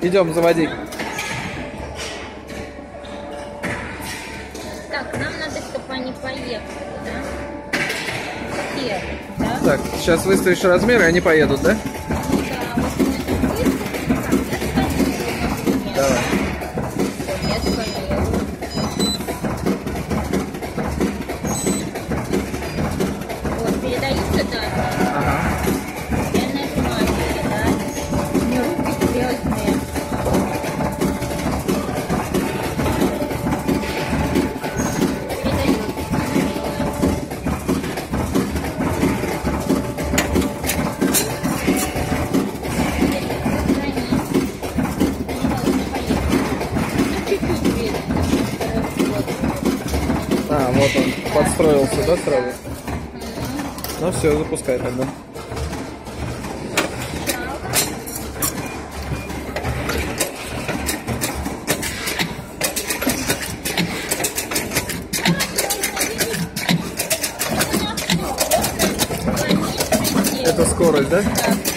Идем, заводи. Так, нам надо, чтобы они поехали, да? Первый, да? Так, сейчас выставишь размер, и они поедут, да? Да, вот мы тут выставим. Так, я Давай. я скажу. Вот, передаются данные. Ага. Я нажимаю передать. У меня руки грязные. А, вот он подстроился, да, сразу? Ну все, запускай тогда. Это скорость, да?